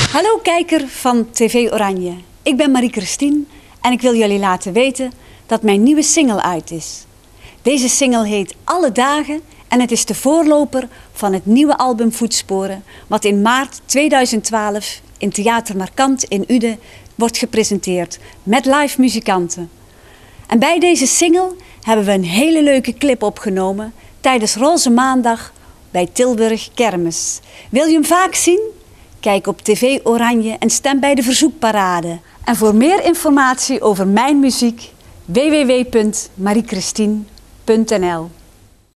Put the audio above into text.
Hallo kijker van TV Oranje. Ik ben Marie-Christine en ik wil jullie laten weten dat mijn nieuwe single uit is. Deze single heet Alle Dagen en het is de voorloper van het nieuwe album Voetsporen, wat in maart 2012 in Theater Markant in Uden wordt gepresenteerd met live muzikanten. En bij deze single hebben we een hele leuke clip opgenomen tijdens Roze Maandag bij Tilburg Kermis. Wil je hem vaak zien? Kijk op TV Oranje en stem bij de verzoekparade. En voor meer informatie over mijn muziek www.mariechristine.nl